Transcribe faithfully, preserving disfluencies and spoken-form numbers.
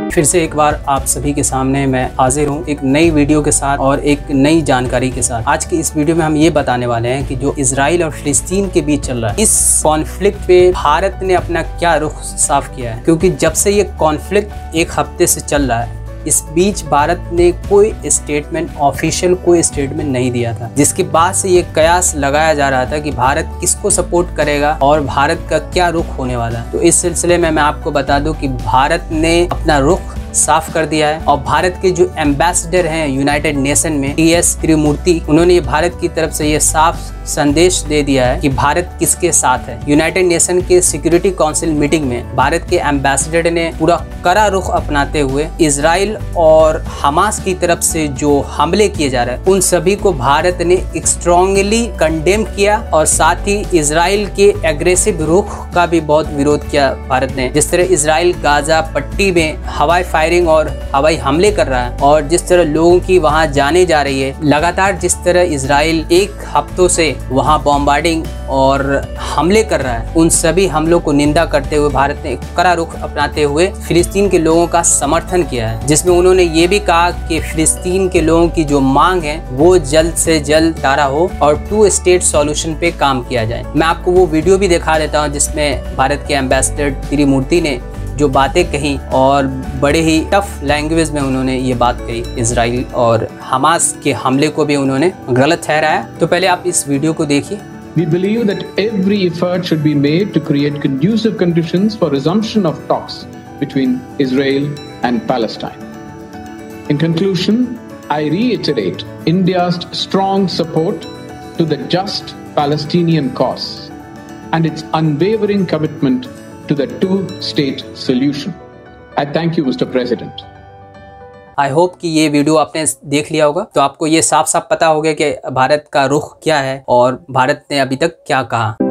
फिर से एक बार आप सभी के सामने मैं हाजिर हूँ एक नई वीडियो के साथ और एक नई जानकारी के साथ। आज की इस वीडियो में हम ये बताने वाले हैं कि जो इजराइल और फिलिस्तीन के बीच चल रहा है, इस कॉन्फ्लिक्ट पे भारत ने अपना क्या रुख साफ किया है। क्योंकि जब से ये कॉन्फ्लिक्ट एक हफ्ते से चल रहा है, इस बीच भारत ने कोई स्टेटमेंट, ऑफिशियल कोई स्टेटमेंट नहीं दिया था, जिसके बाद से ये कयास लगाया जा रहा था कि भारत किसको सपोर्ट करेगा और भारत का क्या रुख होने वाला है। तो इस सिलसिले में मैं आपको बता दूं कि भारत ने अपना रुख साफ कर दिया है और भारत के जो एम्बेसडर हैं यूनाइटेड नेशन में, टी एस त्रिमूर्ति, उन्होंने भारत की तरफ से ये साफ संदेश दे दिया है कि भारत किसके साथ है। यूनाइटेड नेशन के सिक्योरिटी काउंसिल मीटिंग में भारत के एम्बेसडर ने पूरा कड़ा रुख अपनाते हुए इजराइल और हमास की तरफ से जो हमले किए जा रहे हैं उन सभी को भारत ने स्ट्रांगली कंडेम किया और साथ ही इजराइल के एग्रेसिव रुख का भी बहुत विरोध किया भारत ने। जिस तरह इजराइल गाजा पट्टी में हवाई फायरिंग और हवाई हमले कर रहा है और जिस तरह लोगों की वहां जाने जा रही है, लगातार जिस तरह इजराइल एक हफ्तों से वहां बॉम्बार्डिंग और हमले कर रहा है, उन सभी हमलों को निंदा करते हुए भारत ने कड़ा रुख अपनाते हुए फिलिस्तीन के लोगों का समर्थन किया है। जिसमें उन्होंने ये भी कहा कि फिलिस्तीन के लोगों की जो मांग है वो जल्द से जल्द तारा हो और टू स्टेट सॉल्यूशन पे काम किया जाए। मैं आपको वो वीडियो भी दिखा देता हूँ जिसमें भारत के एम्बेसडर त्रिमूर्ति ने जो बातें कही और बड़े ही टफ लैंग्वेज में उन्होंने ये बात कही। इजराइल और हमास के हमले को भी उन्होंने गलत ठहराया। तो पहले आप इस वीडियो को देखिए। We believe that every effort should be made to create conducive conditions for resumption of talks between Israel and Palestine. In conclusion, I reiterate India's strong support to the just Palestinian cause and its unwavering commitment to the two-state solution. I thank you, Mister President. I hope कि ये video आपने देख लिया होगा, तो आपको ये साफ साफ पता हो गया कि भारत का रुख क्या है और भारत ने अभी तक क्या कहा।